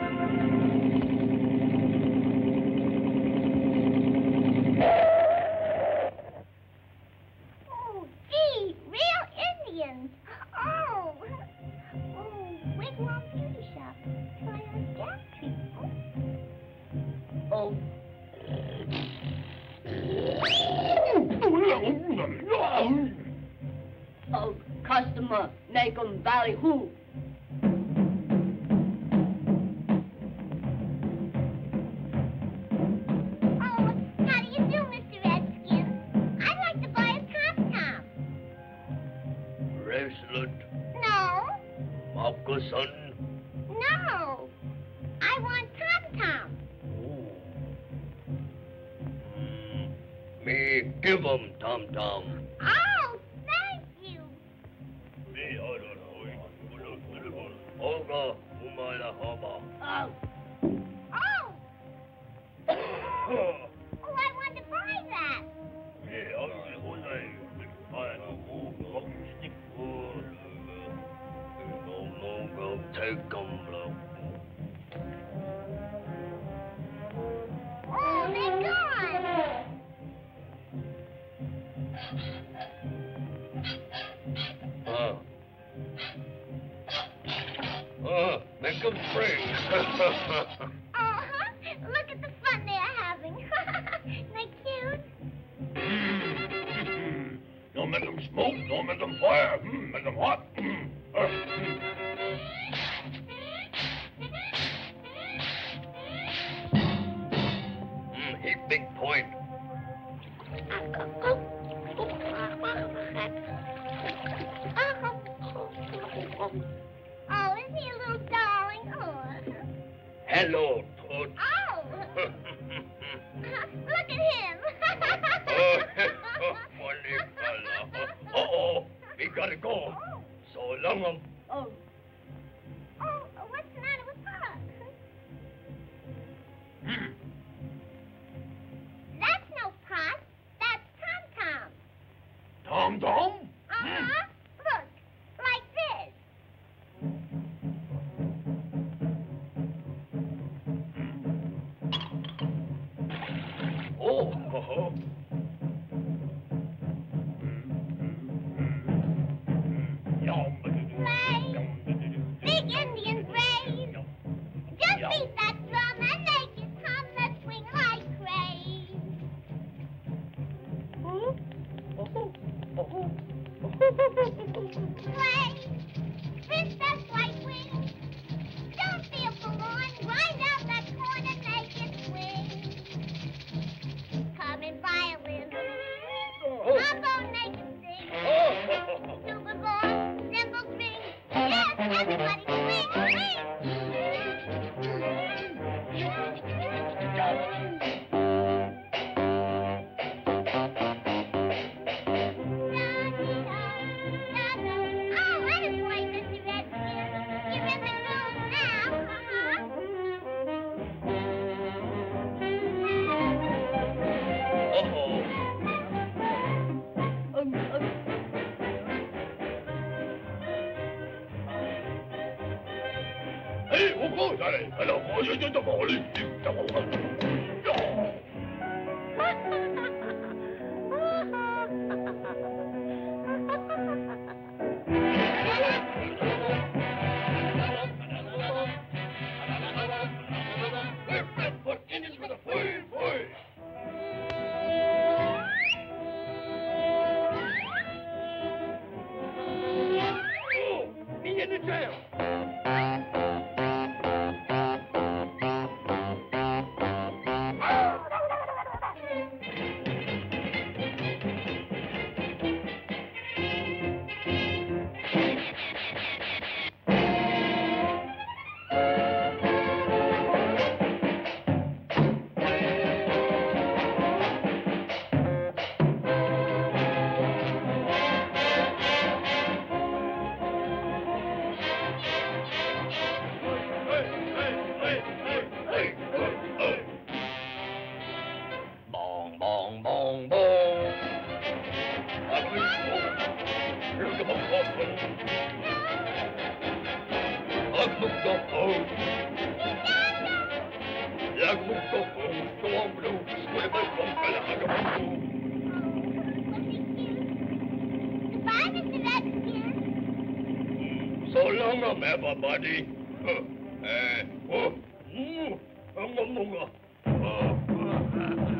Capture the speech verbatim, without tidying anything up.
Oh, gee, real Indians. Oh. Oh, Wigwam Beauty Shop. Try on gas treatment. Oh. Oh, customer, make 'em ballyhoo. Oh, how do you do, Mister Redskin? I'd like to buy a tom-tom. Bracelet, No, moccasin. no. I want tom-tom. Oh. Mm, me give 'em tom-tom. Oh, thank you. Me, I don't know. Olga, umala haba. Oh. Oh. Oh, I want to buy that. Me, I don't know. I know. Stick wood. No, no, we'll take 'em, look. Oh, they're gone. Uh. Uh, make 'em free. Uh-huh. Look at the fun they're having. Isn't that cute? Don't make 'em smoke, don't make 'em fire. Mm, make 'em hot. Mm. Uh, mm. Mm, heap big point. Oh, isn't he a little darling? Oh. Hello, Toad. Oh. Look at him. Oh, funny fella. Uh-oh, we gotta go. Oh. So long, um. Oh. Oh, what's the matter with Pop? Hmm. That's no pot. That's Tom-Tom. Tom-Tom? Uh-huh. Look, like this. Oh, uh-huh. Play. Big Indian brave. Just beat that drum and make it hum that swing like craze. Play. Twist that white wing. Don't be a forlorn. Grind out that corn and make it swing. Come in violin. Trombone make it sing. Superball, cymbals ring. Yes, everybody swing, Oh, that is right, Mister Redskin. You're in the groove now. Uh-huh. Uh-oh. Um, um. Hey, we'll go, Daddy. Hello, boys. You did the bowling. We're Flatfoot Indians with a fui, fui. Oh, me in the jail. Go home. Palago mo ko. Tuwang mo. Swivel kong palago mo. Goodbye, Mister Redskin. So long, um, everybody. Uh, eh, oh, mm, ang mga. Uh, uh, uh.